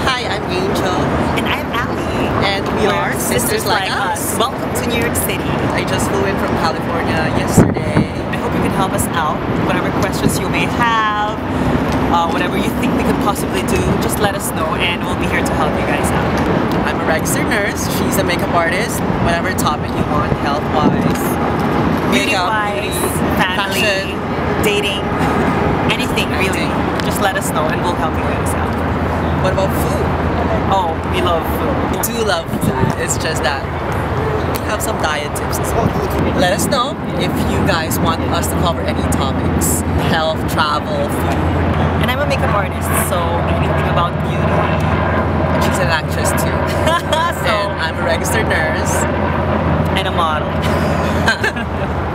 Hi, I'm Angel, And I'm Ali. and we are Sisters Like Us. Welcome to New York City. I just flew in from California yesterday. I hope you can help us out. Whatever questions you may have, whatever you think we could possibly do, just let us know and we'll be here to help you guys out. I'm a registered nurse. She's a makeup artist. Whatever topic you want, health-wise, Beauty-wise, family, fashion, dating, anything really. Just let us know and we'll help you guys out. What about food? Oh, we love food. We do love food. It's just that we have some diet tips as well. Let us know if you guys want us to cover any topics. Health, travel, food. And I'm a makeup artist, so anything about beauty. And she's an actress too. So, And I'm a registered nurse. and a model.